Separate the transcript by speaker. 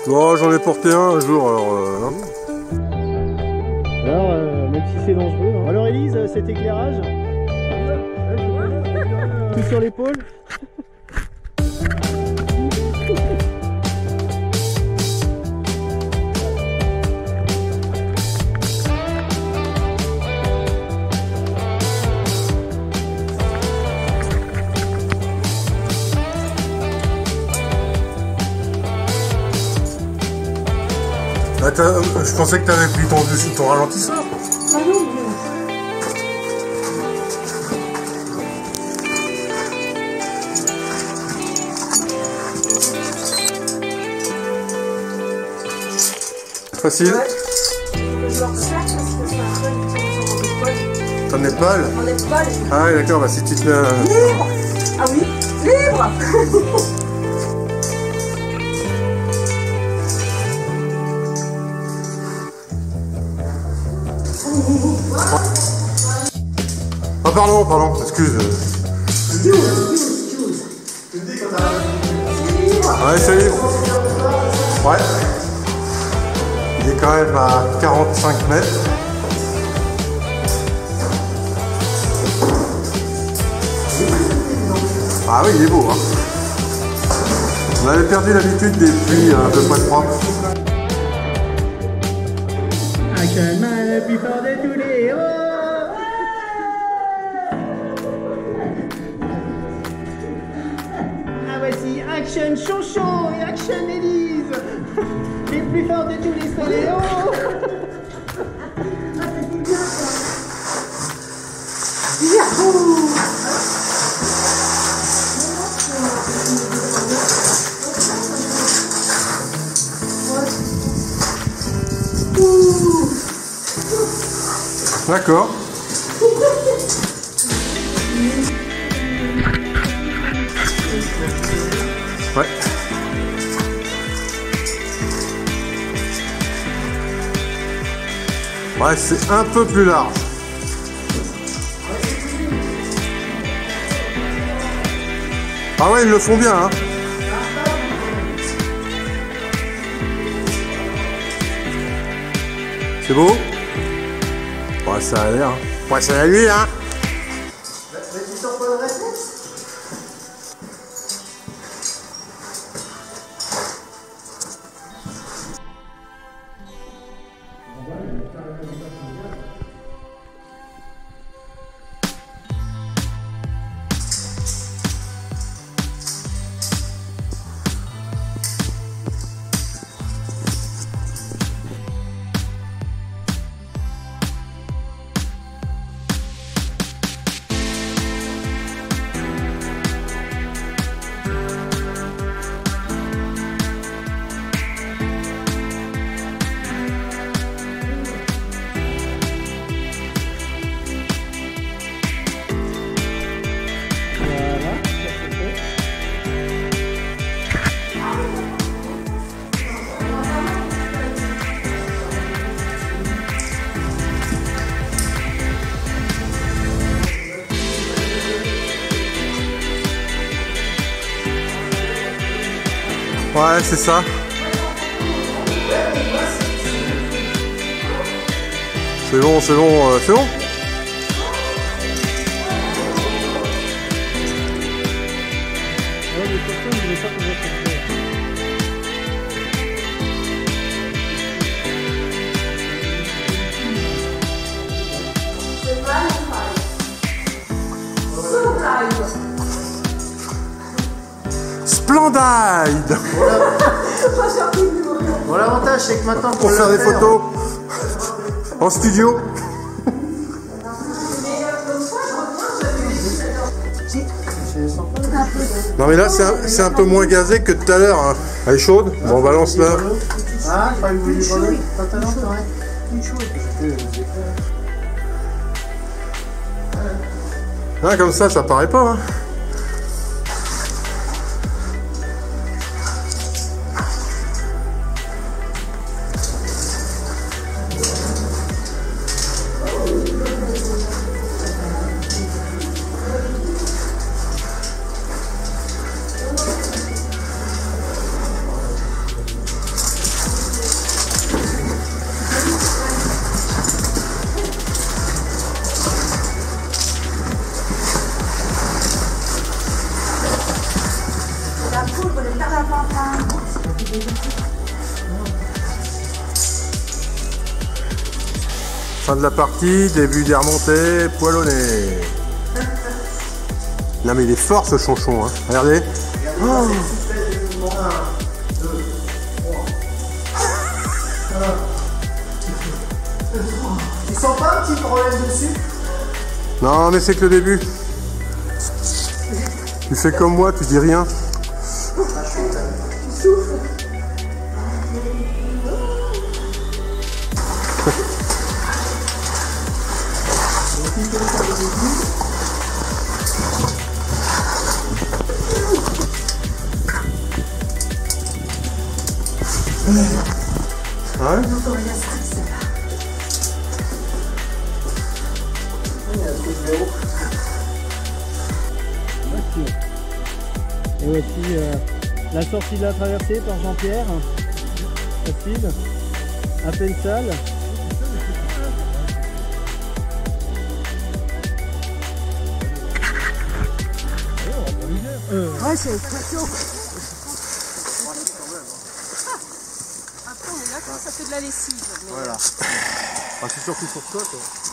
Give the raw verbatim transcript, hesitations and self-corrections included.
Speaker 1: Bon, j'en ai porté un un jour, alors... Euh, hein.
Speaker 2: Alors, euh, même si c'est dangereux... Hein. Alors Élise, cet éclairage tout sur l'épaule.
Speaker 1: Bah, je pensais que tu avais pris ton, ton ralentisseur.
Speaker 3: Ah non, mais...
Speaker 1: Facile.
Speaker 3: Ouais. Je leur sers parce que c'est un peu une épaule.
Speaker 1: Ton épaule.
Speaker 3: En épaule.
Speaker 1: Ah oui, d'accord, bah si tu te mets un...
Speaker 3: Libre. Ah oui, libre.
Speaker 1: Ah pardon, pardon, excuse. Ouais, c'est libre. Ouais. Il est quand même à quarante-cinq mètres. Ah oui, il est beau, hein. On avait perdu l'habitude des pluies à peu près propres.
Speaker 2: Action Man, le plus fort de tous les héros. Ah voici Action Chonchon et Action Élise, les plus forts de tous les soléos.
Speaker 1: D'accord. Ouais. Ouais, c'est un peu plus large. Ah ouais, ils le font bien, hein. C'est beau? Ouais, ça a l'air. Ouais, c'est à lui, hein.
Speaker 3: Mais tu sors pas le réflexe?
Speaker 1: Ouais, c'est ça. C'est bon, c'est bon, euh, c'est bon. Splendide.
Speaker 2: Bon, l'avantage c'est que maintenant
Speaker 1: pour faire des photos en studio. Non mais là c'est un, c'est un peu moins gazé que tout à l'heure, hein. Elle est chaude. Bon, on balance là.
Speaker 2: Ah, je croyais que vous vouliez voler. Pas talent, c'est vrai. Une chose.
Speaker 1: Ah, comme ça, ça paraît pas, hein. Fin de la partie, début des remontées, poil au nez. Non mais il est fort ce chonchon, hein. Regardez. Oh.
Speaker 2: Tu sens pas un petit problème dessus?
Speaker 1: Non mais c'est que le début. Tu fais comme moi, tu dis rien.
Speaker 2: Tu souffles.
Speaker 1: Ouais.
Speaker 4: Et voici euh, la sortie de la traversée par Jean-Pierre. Facile. À peine sale.
Speaker 3: Ouais, c'est très chaud. Après, on est là, quand ça fait de la lessive. Mais...
Speaker 1: Voilà. Ah, c'est surtout sur toi, toi.